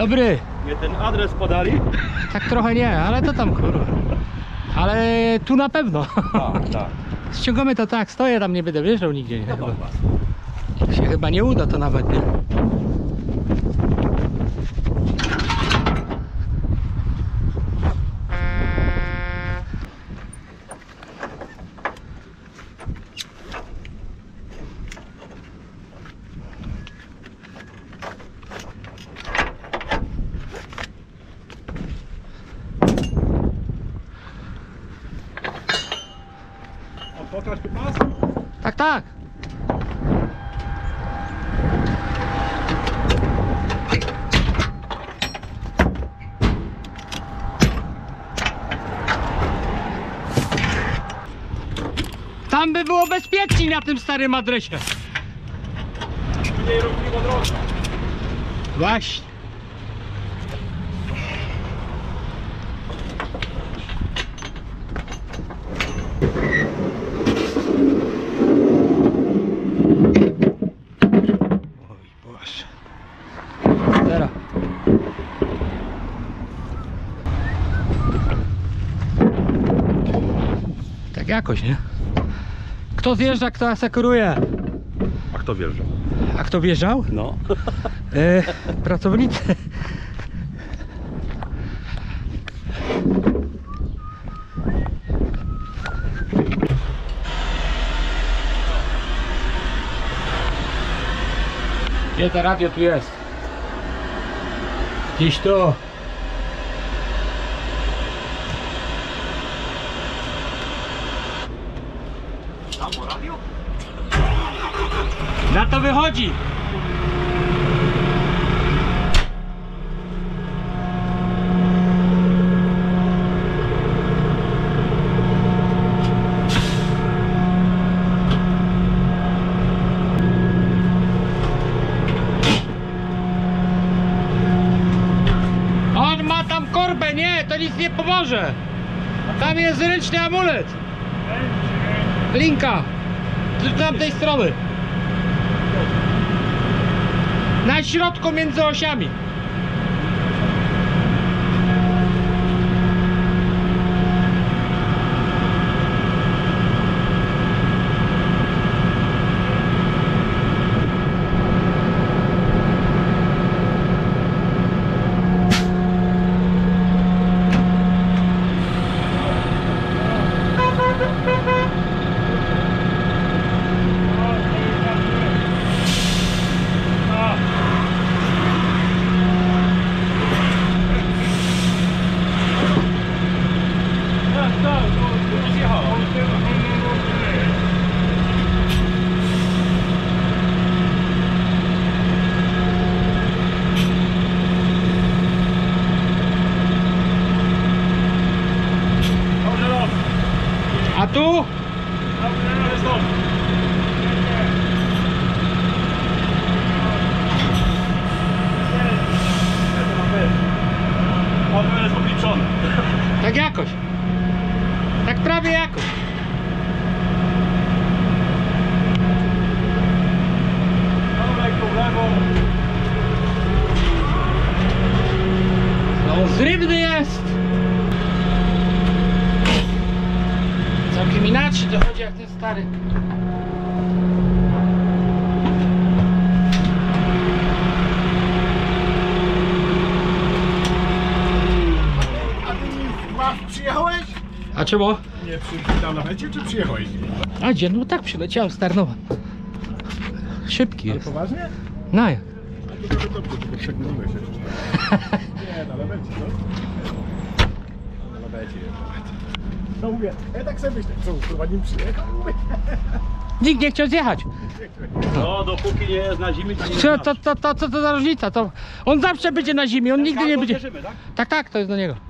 Dobry. Nie ten adres podali? Tak trochę nie, ale to tam kurwa. Ale tu na pewno. Tak, tak. Ściągamy to tak, stoję tam, nie będę wjeżdżał nigdzie. Nie, się chyba nie uda to nawet, nie? Pokaż tu pas. Tak, tak. Tam by było bezpieczniej na tym starym adresie. Mniej ruchliwa droga. Właśnie. Oj Boże. Teraz. Tak jakoś, nie? Kto zjeżdża, kto asekuruje? A kto wjeżdża? A kto wjeżdżał? No. Pracownicy. Gdzie to radio tu jest? Gdzieś tu. Tam po radio? Na to wychodzi. On ma tam korbę, nie, to nic nie pomoże. Tam jest ręczny amulet. Linka. Z tamtej strony. Na środku między osiami. A tu? On jest obliczony. Tak jakoś. Tak prawie jakoś. W lewo. No zrywny jest. Całkiem inaczej to chodzi jak ten stary. A ty przyjechałeś? A czemu? Nie, tam na mecie, czy przyjechałeś? A gdzie? No tak przyleciałem z Tarnowa. Szybki Ale jest. poważnie? No jak? A to dobrze, tylko przegubiłeś się. Nie, na lewecie, no? Na lewecie jest. No mówię, ja tak sobie myślę, co, kurwa nim przyjechał? Mówię. Nikt nie chciał zjechać. No, dopóki nie jest na zimie, to nie Co to za różnica? To on zawsze będzie na zimie, on nigdy nie będzie. Bierzemy, tak? Tak, tak, to jest do niego.